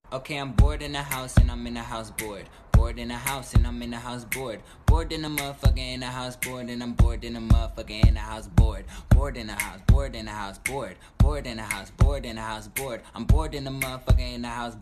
Okay, I'm bored in the house and I'm in the house bored. Bored in the house and I'm in the house bored. Bored in the motherfucker in the house bored, and I'm bored in the motherfucker in the house bored. Bored in the house, bored in the house bored. Bored in the house, bored in the house bored. I'm bored in the motherfucker in the house.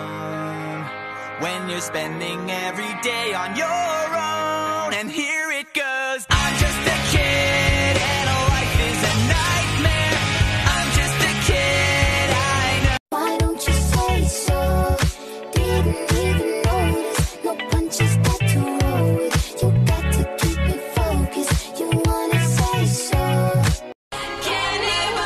When you're spending every day on your own, and here it goes. I'm just a kid and life is a nightmare. I'm just a kid, I know. Why don't you say so? Didn't even notice. No punches got to roll with. You got to keep me focused. You wanna say so? Can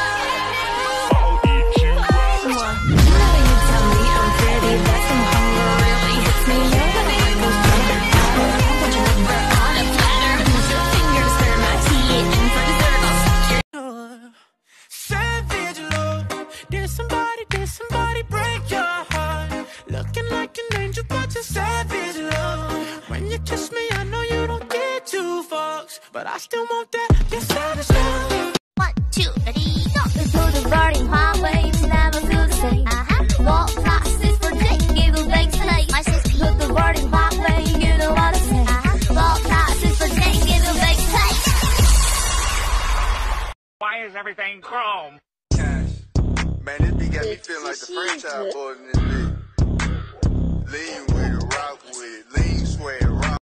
Savage love. Did somebody break your heart? Looking like an angel, but you're savage love. When you kiss me, I know you don't get two fucks, but I still want that. You're savage love. 1, 2, ready, go! Through the burning highways, never feel the same. Walk classes for days, give a big slate. Through the burning highway, you know what I say. Walk classes for days, give a big slate. Why is everything chrome? Cash. Man, this beat got me feeling like the franchise boy in this bitch. Lean with it, rock with it, lean, swear, rock.